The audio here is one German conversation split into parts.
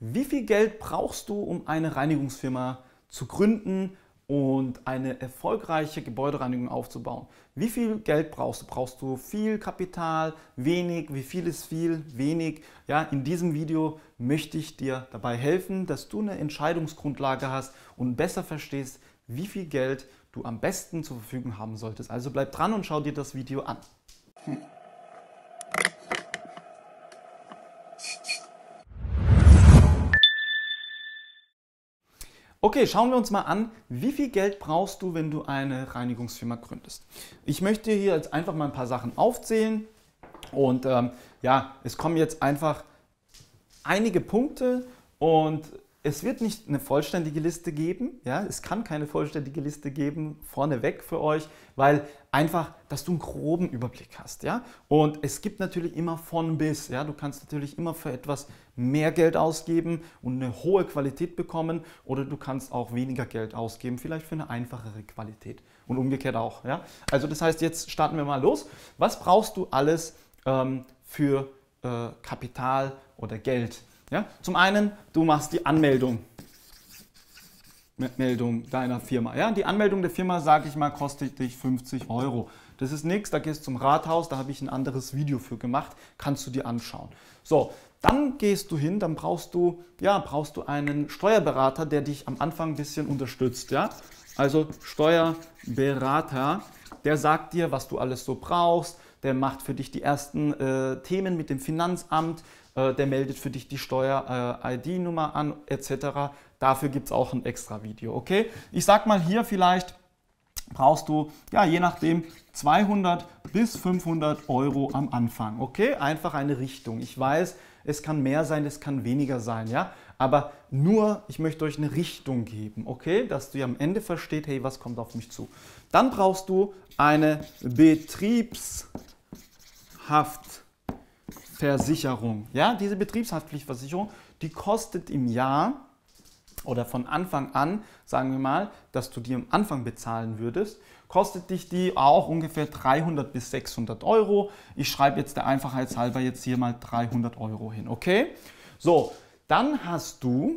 Wie viel Geld brauchst du, um eine Reinigungsfirma zu gründen und eine erfolgreiche Gebäudereinigung aufzubauen? Wie viel Geld brauchst du? Brauchst du viel Kapital, wenig? Wie viel ist viel, wenig? Ja, in diesem Video möchte ich dir dabei helfen, dass du eine Entscheidungsgrundlage hast und besser verstehst, wie viel Geld du am besten zur Verfügung haben solltest. Also bleib dran und schau dir das Video an. Okay, schauen wir uns mal an, wie viel Geld brauchst du, wenn du eine Reinigungsfirma gründest. Ich möchte hier jetzt einfach mal ein paar Sachen aufzählen und ja, es kommen jetzt einfach einige Punkte und es wird nicht eine vollständige Liste geben, ja, es kann keine vollständige Liste geben, vorneweg für euch, weil einfach, dass du einen groben Überblick hast, ja. Und es gibt natürlich immer von bis, ja, du kannst natürlich immer für etwas mehr Geld ausgeben und eine hohe Qualität bekommen oder du kannst auch weniger Geld ausgeben, vielleicht für eine einfachere Qualität und umgekehrt auch, ja. Also das heißt, jetzt starten wir mal los. Was brauchst du alles für Kapital oder Geld? Ja, zum einen, du machst die Anmeldung deiner Firma. Ja, die Anmeldung der Firma, sage ich mal, kostet dich 50 Euro. Das ist nichts, da gehst du zum Rathaus, da habe ich ein anderes Video für gemacht, kannst du dir anschauen. So, dann gehst du hin, dann brauchst du einen Steuerberater, der dich am Anfang ein bisschen unterstützt. Ja? Also Steuerberater, der sagt dir, was du alles so brauchst, der macht für dich die ersten Themen mit dem Finanzamt, der meldet für dich die Steuer-ID-Nummer an, etc. Dafür gibt es auch ein extra Video, okay? Ich sag mal hier vielleicht brauchst du, ja, je nachdem 200 bis 500 Euro am Anfang, okay? Einfach eine Richtung. Ich weiß, es kann mehr sein, es kann weniger sein, ja? Aber nur, ich möchte euch eine Richtung geben, okay? Dass du am Ende versteht, hey, was kommt auf mich zu? Dann brauchst du eine Betriebshaftversicherung. Ja, diese Betriebshaftpflichtversicherung, die kostet im Jahr oder von Anfang an, sagen wir mal, dass du die am Anfang bezahlen würdest, kostet dich die auch ungefähr 300 bis 600 Euro. Ich schreibe jetzt der Einfachheit halber jetzt hier mal 300 Euro hin, okay? So, dann hast du,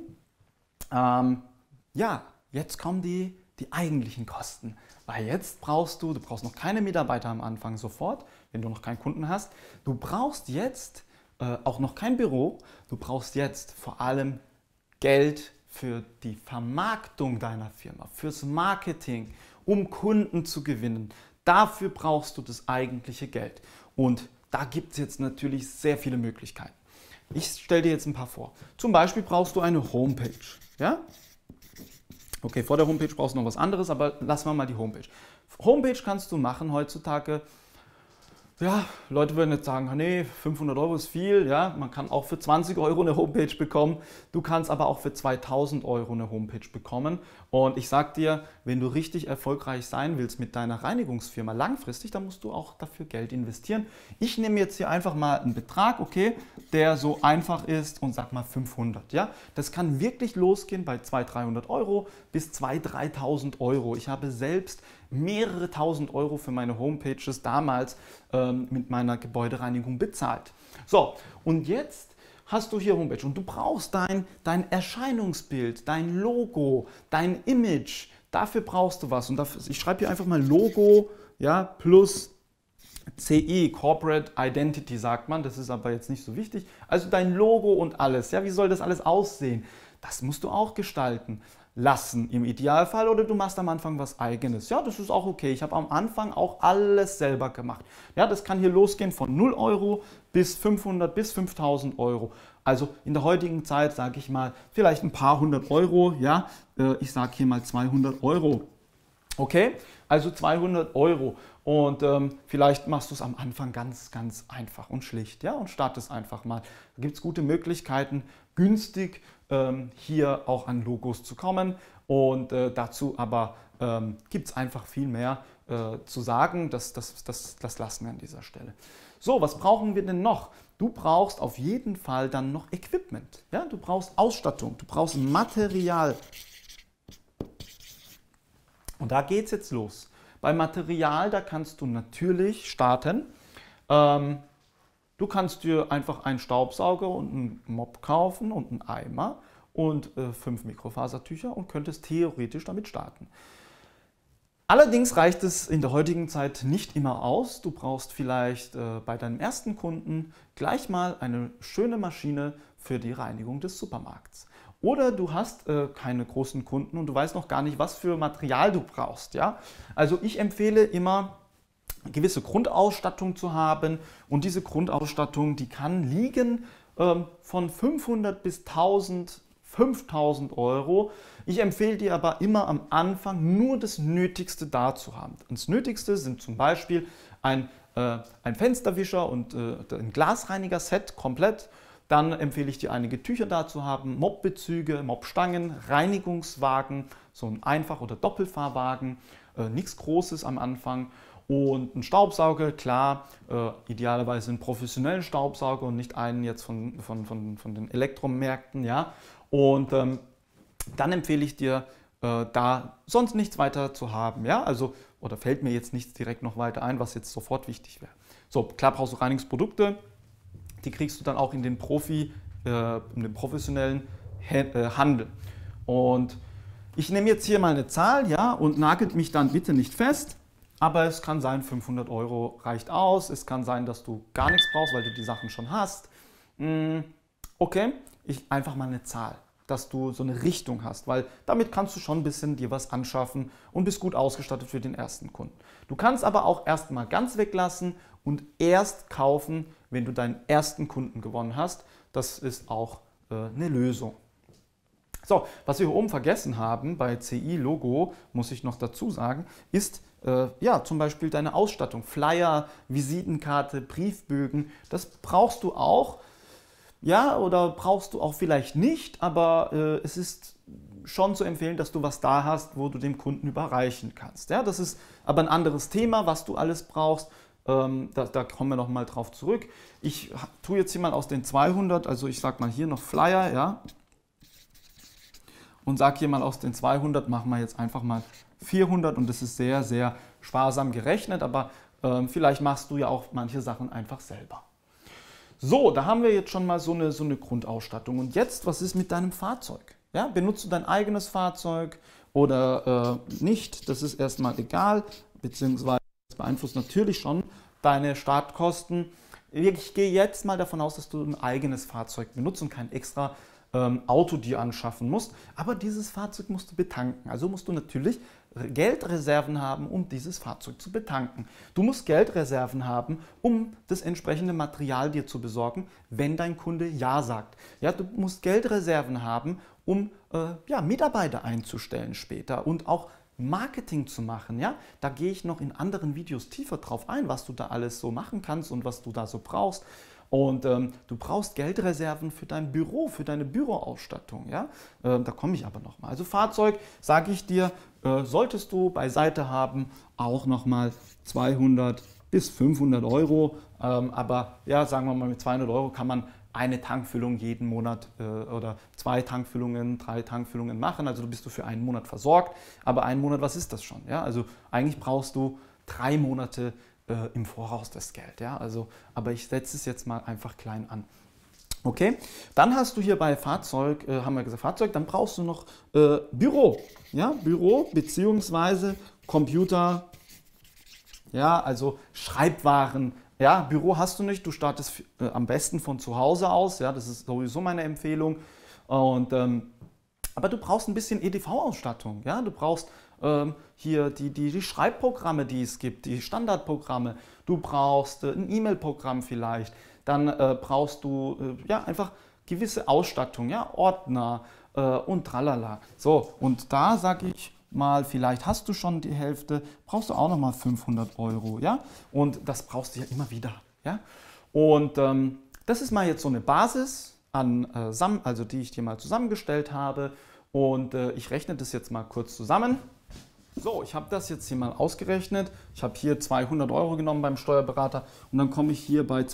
ja, jetzt kommen die eigentlichen Kosten. Weil jetzt brauchst du noch keine Mitarbeiter am Anfang sofort, wenn du noch keinen Kunden hast. Du brauchst jetzt auch noch kein Büro. Du brauchst jetzt vor allem Geld für die Vermarktung deiner Firma, fürs Marketing, um Kunden zu gewinnen. Dafür brauchst du das eigentliche Geld. Und da gibt es jetzt natürlich sehr viele Möglichkeiten. Ich stelle dir jetzt ein paar vor. Zum Beispiel brauchst du eine Homepage. Ja? Okay, vor der Homepage brauchst du noch was anderes, aber lassen wir mal die Homepage. Homepage kannst du machen heutzutage. Ja, Leute würden jetzt sagen, nee, 500 Euro ist viel. Ja, man kann auch für 20 Euro eine Homepage bekommen. Du kannst aber auch für 2000 Euro eine Homepage bekommen. Und ich sag dir, wenn du richtig erfolgreich sein willst mit deiner Reinigungsfirma langfristig, dann musst du auch dafür Geld investieren. Ich nehme jetzt hier einfach mal einen Betrag, okay, der so einfach ist und sag mal 500. Ja, das kann wirklich losgehen bei 200, 300 Euro bis 2.000, 3.000 Euro. Ich habe selbst mehrere tausend Euro für meine Homepages damals mit meiner Gebäudereinigung bezahlt. So, und jetzt hast du hier Homepage und du brauchst dein Erscheinungsbild, dein Logo, dein Image. Dafür brauchst du was. Und dafür, ich schreibe hier einfach mal Logo, ja, plus CI, Corporate Identity sagt man, das ist aber jetzt nicht so wichtig. Also dein Logo und alles, ja, wie soll das alles aussehen? Das musst du auch gestalten lassen im Idealfall oder du machst am Anfang was Eigenes. Ja, das ist auch okay. Ich habe am Anfang auch alles selber gemacht. Ja, das kann hier losgehen von 0 Euro bis 500 bis 5000 Euro. Also in der heutigen Zeit sage ich mal vielleicht ein paar hundert Euro. Ja, ich sage hier mal 200 Euro. Okay, also 200 Euro. Und vielleicht machst du es am Anfang ganz, ganz einfach und schlicht, ja, und startest einfach mal. Da gibt es gute Möglichkeiten, günstig hier auch an Logos zu kommen. Und dazu aber gibt es einfach viel mehr zu sagen. Das lassen wir an dieser Stelle. So, was brauchen wir denn noch? Du brauchst auf jeden Fall dann noch Equipment. Ja? Du brauchst Ausstattung, du brauchst Material. Und da geht es jetzt los. Bei Material, da kannst du natürlich starten Du kannst dir einfach einen Staubsauger und einen Mop kaufen und einen Eimer und 5 Mikrofasertücher und könntest theoretisch damit starten. Allerdings reicht es in der heutigen Zeit nicht immer aus. Du brauchst vielleicht bei deinem ersten Kunden gleich mal eine schöne Maschine für die Reinigung des Supermarkts. Oder du hast keine großen Kunden und du weißt noch gar nicht, was für Material du brauchst. Ja? Also ich empfehle immer, gewisse Grundausstattung zu haben, und diese Grundausstattung, die kann liegen von 500 bis 1000, 5000 Euro. Ich empfehle dir aber immer am Anfang nur das Nötigste da zu haben. Das Nötigste sind zum Beispiel ein Fensterwischer und ein Glasreiniger-Set komplett. Dann empfehle ich dir, einige Tücher da zu haben, Mopbezüge, Mopstangen, Reinigungswagen, so ein Einfach- oder Doppelfahrwagen, nichts Großes am Anfang. Und ein Staubsauger, klar, idealerweise einen professionellen Staubsauger und nicht einen jetzt von den Elektromärkten. Ja? Und dann empfehle ich dir, da sonst nichts weiter zu haben. Ja? Also, oder fällt mir jetzt nichts direkt noch weiter ein, was jetzt sofort wichtig wäre. So, klar brauchst du Reinigungsprodukte, die kriegst du dann auch in den in den professionellen Handel. Und ich nehme jetzt hier mal eine Zahl, ja, und nagelt mich dann bitte nicht fest. Aber es kann sein, 500 Euro reicht aus. Es kann sein, dass du gar nichts brauchst, weil du die Sachen schon hast. Okay, einfach mal eine Zahl, dass du so eine Richtung hast, weil damit kannst du schon ein bisschen dir was anschaffen und bist gut ausgestattet für den ersten Kunden. Du kannst aber auch erstmal ganz weglassen und erst kaufen, wenn du deinen ersten Kunden gewonnen hast. Das ist auch eine Lösung. So, was wir hier oben vergessen haben bei CI-Logo, muss ich noch dazu sagen, ist ja, zum Beispiel deine Ausstattung, Flyer, Visitenkarte, Briefbögen, das brauchst du auch, ja, oder brauchst du auch vielleicht nicht, aber es ist schon zu empfehlen, dass du was da hast, wo du dem Kunden überreichen kannst. Ja, das ist aber ein anderes Thema, was du alles brauchst, da kommen wir nochmal drauf zurück. Ich tue jetzt hier mal aus den 200, also ich sage mal hier noch Flyer, ja, und sage hier mal aus den 200, machen wir jetzt einfach mal 400, und das ist sehr, sehr sparsam gerechnet, aber vielleicht machst du ja auch manche Sachen einfach selber. So, da haben wir jetzt schon mal so eine Grundausstattung. Und jetzt, was ist mit deinem Fahrzeug? Ja, benutzt du dein eigenes Fahrzeug oder nicht? Das ist erstmal egal, beziehungsweise das beeinflusst natürlich schon deine Startkosten. Ich gehe jetzt mal davon aus, dass du ein eigenes Fahrzeug benutzt und kein extra Auto dir anschaffen musst, aber dieses Fahrzeug musst du betanken. Also musst du natürlich Geldreserven haben, um dieses Fahrzeug zu betanken. Du musst Geldreserven haben, um das entsprechende Material dir zu besorgen, wenn dein Kunde Ja sagt. Ja, du musst Geldreserven haben, um ja, Mitarbeiter einzustellen später und auch Marketing zu machen. Ja? Da gehe ich noch in anderen Videos tiefer drauf ein, was du da alles so machen kannst und was du da so brauchst. Und du brauchst Geldreserven für dein Büro, für deine Büroausstattung. Ja? Da komme ich aber nochmal. Also Fahrzeug, sage ich dir, solltest du beiseite haben, auch nochmal 200 bis 500 Euro. Aber ja, sagen wir mal, mit 200 Euro kann man eine Tankfüllung jeden Monat oder 2 Tankfüllungen, 3 Tankfüllungen machen. Also du bist für einen Monat versorgt. Aber einen Monat, was ist das schon? Ja? Also eigentlich brauchst du 3 Monate im Voraus das Geld. Ja? Also, aber ich setze es jetzt mal einfach klein an. Okay, dann hast du hier bei Fahrzeug, haben wir gesagt Fahrzeug, dann brauchst du noch Büro. Ja? Büro bzw. Computer, ja, also Schreibwaren. Ja, Büro hast du nicht, du startest am besten von zu Hause aus. Ja? Das ist sowieso meine Empfehlung. Und, aber du brauchst ein bisschen EDV-Ausstattung. Ja? Du brauchst hier die Schreibprogramme, die es gibt, die Standardprogramme. Du brauchst ein E-Mail-Programm vielleicht. Dann brauchst du ja, einfach gewisse Ausstattung, ja? Ordner und tralala. So, und da sage ich mal, vielleicht hast du schon die Hälfte, brauchst du auch nochmal 500 Euro. Ja? Und das brauchst du ja immer wieder. Ja? Und das ist mal jetzt so eine Basis, also die ich dir mal zusammengestellt habe. Und ich rechne das jetzt mal kurz zusammen. So, ich habe das jetzt hier mal ausgerechnet. Ich habe hier 200 Euro genommen beim Steuerberater und dann komme ich hier bei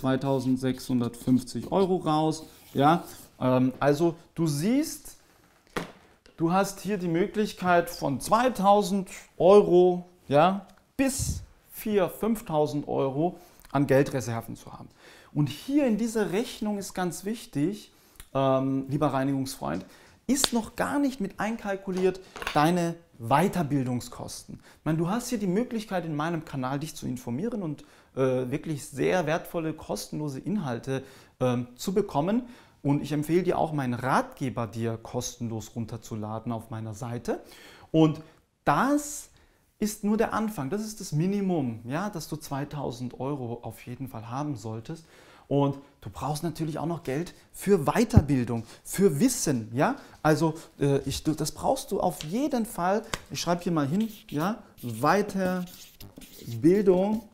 2650 Euro raus. Ja, also du siehst, du hast hier die Möglichkeit von 2000 Euro, ja, bis 4.000, 5.000 Euro an Geldreserven zu haben. Und hier in dieser Rechnung ist ganz wichtig, lieber Reinigungsfreund, ist noch gar nicht mit einkalkuliert deine Weiterbildungskosten. Ich meine, du hast hier die Möglichkeit, in meinem Kanal dich zu informieren und wirklich sehr wertvolle, kostenlose Inhalte zu bekommen. Und ich empfehle dir auch, meinen Ratgeber dir kostenlos runterzuladen auf meiner Seite. Und das ist nur der Anfang, das ist das Minimum, ja, dass du 2.000 Euro auf jeden Fall haben solltest. Und du brauchst natürlich auch noch Geld für Weiterbildung, für Wissen, ja. Also das brauchst du auf jeden Fall. Ich schreibe hier mal hin, ja, Weiterbildung.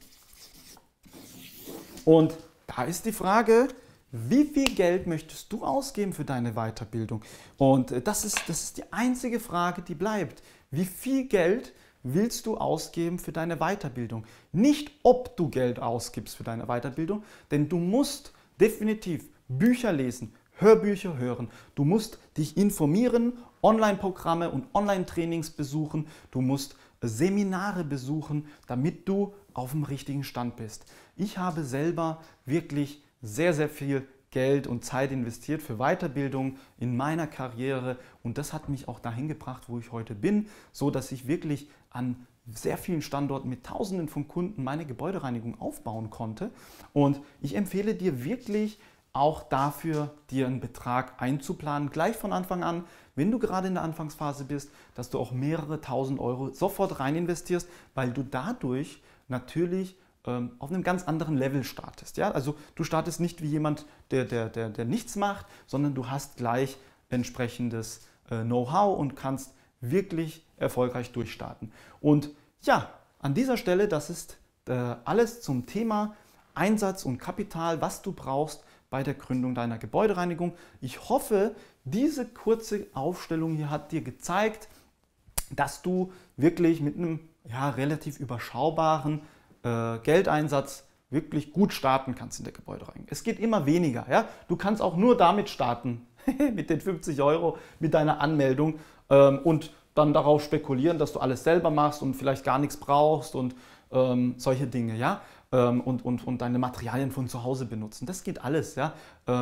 Und da ist die Frage, wie viel Geld möchtest du ausgeben für deine Weiterbildung? Und das ist die einzige Frage, die bleibt. Wie viel Geld willst du ausgeben für deine Weiterbildung? Nicht, ob du Geld ausgibst für deine Weiterbildung, denn du musst definitiv Bücher lesen, Hörbücher hören. Du musst dich informieren, Online-Programme und Online-Trainings besuchen. Du musst Seminare besuchen, damit du auf dem richtigen Stand bist. Ich habe selber wirklich sehr, sehr viel Geld und Zeit investiert für Weiterbildung in meiner Karriere und das hat mich auch dahin gebracht, wo ich heute bin, so dass ich wirklich an sehr vielen Standorten mit Tausenden von Kunden meine Gebäudereinigung aufbauen konnte. Und ich empfehle dir wirklich auch dafür, dir einen Betrag einzuplanen, gleich von Anfang an, wenn du gerade in der Anfangsphase bist, dass du auch mehrere tausend Euro sofort rein investierst, weil du dadurch natürlich auf einem ganz anderen Level startest. Ja? Also du startest nicht wie jemand, der nichts macht, sondern du hast gleich entsprechendes Know-how und kannst wirklich erfolgreich durchstarten. Und ja, an dieser Stelle, das ist alles zum Thema Einsatz und Kapital, was du brauchst bei der Gründung deiner Gebäudereinigung. Ich hoffe, diese kurze Aufstellung hier hat dir gezeigt, dass du wirklich mit einem relativ überschaubaren Geldeinsatz wirklich gut starten kannst in der Gebäudereinigung. Es geht immer weniger. Ja? Du kannst auch nur damit starten, mit den 50 Euro, mit deiner Anmeldung und dann darauf spekulieren, dass du alles selber machst und vielleicht gar nichts brauchst und solche Dinge, ja? Und deine Materialien von zu Hause benutzen. Das geht alles, ja?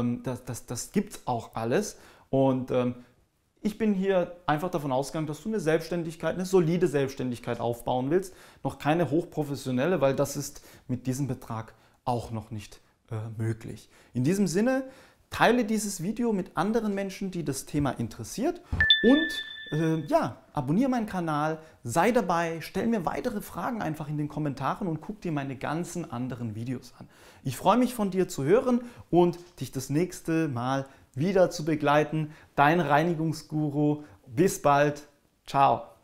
Das gibt es auch alles. Und ich bin hier einfach davon ausgegangen, dass du eine Selbstständigkeit, eine solide Selbstständigkeit aufbauen willst. Noch keine hochprofessionelle, weil das ist mit diesem Betrag auch noch nicht möglich. In diesem Sinne, teile dieses Video mit anderen Menschen, die das Thema interessiert und abonniere meinen Kanal, sei dabei, stell mir weitere Fragen einfach in den Kommentaren und guck dir meine ganzen anderen Videos an. Ich freue mich von dir zu hören und dich das nächste Mal wieder zu begleiten. Dein Reinigungsguru. Bis bald. Ciao.